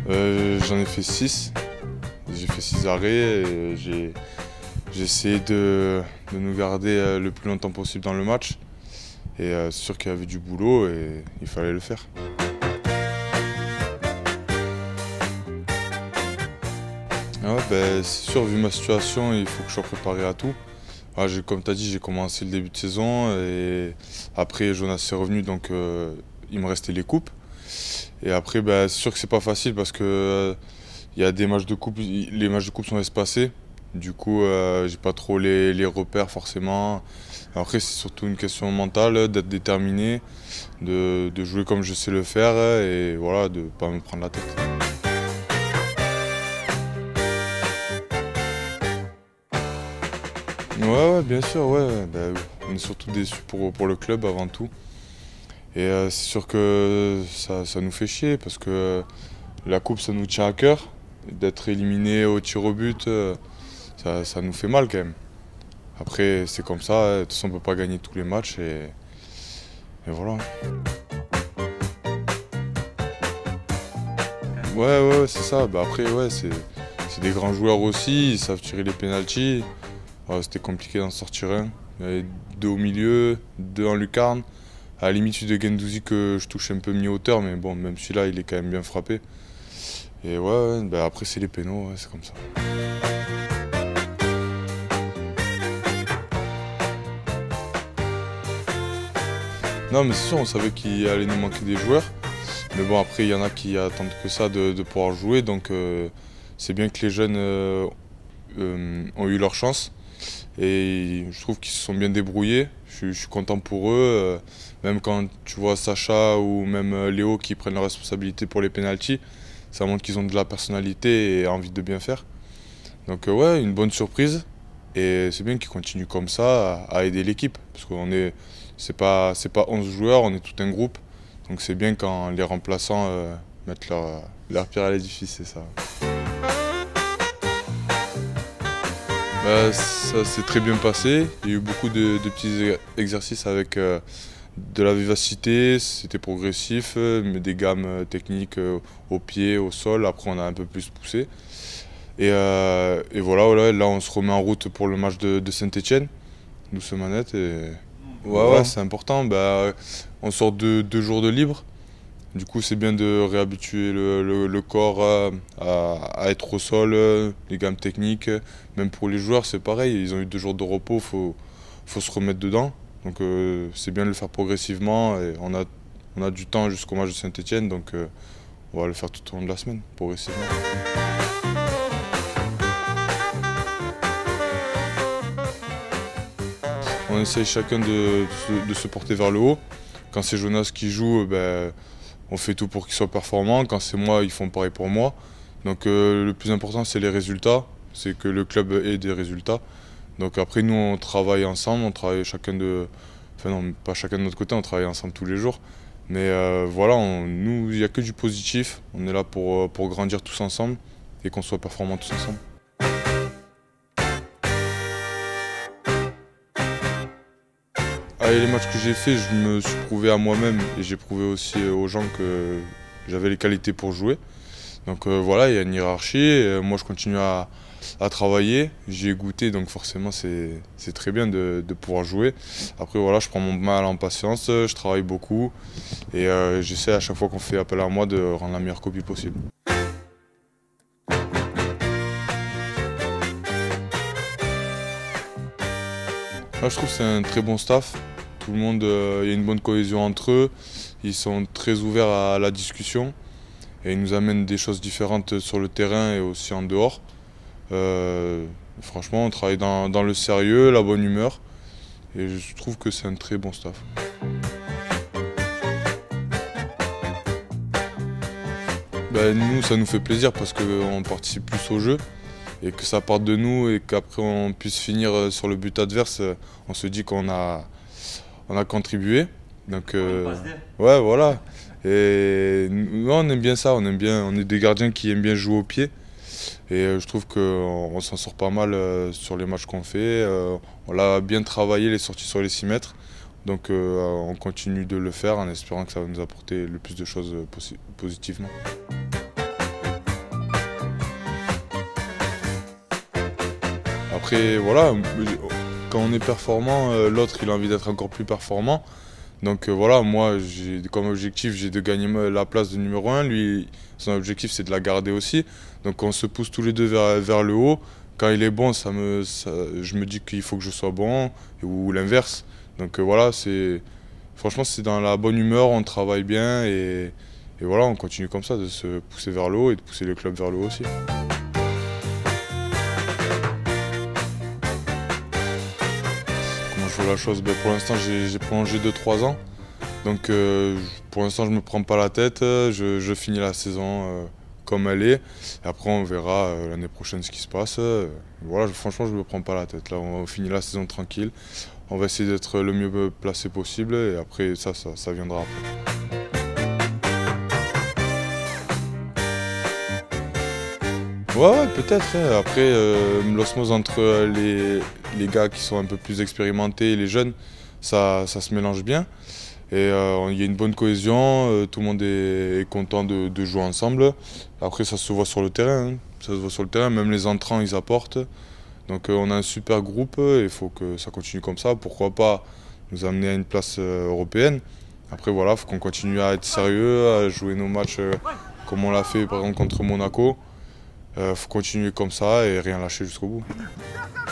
J'en ai fait 6. J'ai fait 6 arrêts et j'ai essayé de nous garder le plus longtemps possible dans le match. Et c'est sûr qu'il y avait du boulot et il fallait le faire. Ouais, c'est sûr, vu ma situation, il faut que je sois préparé à tout. Comme tu as dit, j'ai commencé le début de saison et après Jonas est revenu, donc il me restait les coupes. Et après, c'est sûr que c'est pas facile parce que il y a des matchs de coupe, les matchs de coupe sont espacés. Du coup, j'ai pas trop les repères forcément. Après, c'est surtout une question mentale, d'être déterminé, de jouer comme je sais le faire et voilà, de pas me prendre la tête. Ouais, bien sûr, ouais. On est surtout déçus pour le club avant tout. Et c'est sûr que ça nous fait chier parce que la coupe, ça nous tient à cœur. D'être éliminé au tir au but, ça nous fait mal quand même. Après, c'est comme ça, de toute façon, on ne peut pas gagner tous les matchs et voilà. Ouais, c'est ça. Après, ouais, c'est des grands joueurs aussi, ils savent tirer les pénaltys. C'était compliqué d'en sortir un. Il y avait 2 au milieu, 2 en lucarne. À la limite, celui de Guendouzi que je touche un peu mi-hauteur, mais bon, même celui-là, il est quand même bien frappé. Et ouais, après, c'est les pénaux, ouais, c'est comme ça. Non, mais c'est sûr, on savait qu'il allait nous manquer des joueurs. Mais bon, après, il y en a qui attendent que ça de pouvoir jouer. Donc, c'est bien que les jeunes ont eu leur chance. Et je trouve qu'ils se sont bien débrouillés. Je suis content pour eux. Même quand tu vois Sacha ou même Léo qui prennent la responsabilité pour les pénaltys, ça montre qu'ils ont de la personnalité et envie de bien faire. Donc ouais, une bonne surprise. Et c'est bien qu'ils continuent comme ça à aider l'équipe. Parce qu'on c'est pas 11 joueurs, on est tout un groupe. Donc c'est bien quand les remplaçants mettent leur pierre à l'édifice, c'est ça. Ça s'est très bien passé. Il y a eu beaucoup de petits exercices avec de la vivacité. C'était progressif, mais des gammes techniques au pied, au sol. Après, on a un peu plus poussé. Et voilà, là, on se remet en route pour le match de Saint-Etienne. Douce manette. Et ouais, c'est important. On sort de 2 jours de libre. Du coup, c'est bien de réhabituer le corps à être au sol, les gammes techniques. Même pour les joueurs, c'est pareil. Ils ont eu 2 jours de repos, faut se remettre dedans. Donc, c'est bien de le faire progressivement. Et on a du temps jusqu'au match de Saint-Etienne, donc on va le faire tout au long de la semaine, progressivement. On essaye chacun de se porter vers le haut. Quand c'est Jonas qui joue, on fait tout pour qu'il soit performant. Quand c'est moi, ils font pareil pour moi. Donc le plus important, c'est les résultats. C'est que le club ait des résultats. Donc après, nous, on travaille ensemble. On travaille chacun de... Enfin non, pas chacun de notre côté, on travaille ensemble tous les jours. Mais voilà, nous, il n'y a que du positif. On est là pour grandir tous ensemble et qu'on soit performants tous ensemble. Les matchs que j'ai faits, je me suis prouvé à moi-même et j'ai prouvé aussi aux gens que j'avais les qualités pour jouer. Donc voilà, il y a une hiérarchie. Moi, je continue à travailler. J'y ai goûté, donc forcément, c'est très bien de pouvoir jouer. Après, voilà, je prends mon mal en patience, je travaille beaucoup et j'essaie à chaque fois qu'on fait appel à moi de rendre la meilleure copie possible. Là, je trouve que c'est un très bon staff. Tout le monde, il y a une bonne cohésion entre eux. Ils sont très ouverts à la discussion et ils nous amènent des choses différentes sur le terrain et aussi en dehors. Franchement, on travaille dans le sérieux, la bonne humeur et je trouve que c'est un très bon staff. Nous, ça nous fait plaisir parce qu'on participe plus au jeu et que ça parte de nous et qu'après on puisse finir sur le but adverse, on se dit qu'on a contribué. Donc ouais, voilà. Et nous, on aime bien ça, on est des gardiens qui aiment bien jouer au pied. Et je trouve qu'on s'en sort pas mal sur les matchs qu'on fait. On a bien travaillé les sorties sur les 6 mètres. Donc on continue de le faire en espérant que ça va nous apporter le plus de choses positivement. après voilà, quand on est performant, l'autre il a envie d'être encore plus performant. Donc voilà, moi comme objectif j'ai de gagner la place de numéro 1, lui son objectif c'est de la garder aussi. Donc on se pousse tous les deux vers le haut. Quand il est bon, je me dis qu'il faut que je sois bon, ou l'inverse. Donc voilà, franchement c'est dans la bonne humeur, on travaille bien et voilà, on continue comme ça, de se pousser vers le haut et de pousser le club vers le haut aussi. Comment je vois la chose? Pour l'instant j'ai prolongé 2-3 ans. Donc pour l'instant je me prends pas la tête, je finis la saison comme elle est. Et après on verra l'année prochaine ce qui se passe. Voilà, franchement je me prends pas la tête. Là on finit la saison tranquille. On va essayer d'être le mieux placé possible et après ça viendra après. Ouais, peut-être. Hein. Après, l'osmose entre les gars qui sont un peu plus expérimentés et les jeunes, ça se mélange bien. Et il y a une bonne cohésion, tout le monde est content de jouer ensemble. Après, ça se voit sur le terrain. Hein. Ça se voit sur le terrain, même les entrants, ils apportent. Donc on a un super groupe et il faut que ça continue comme ça. Pourquoi pas nous amener à une place européenne. Après, voilà, il faut qu'on continue à être sérieux, à jouer nos matchs comme on l'a fait par exemple contre Monaco. Faut continuer comme ça et rien lâcher jusqu'au bout.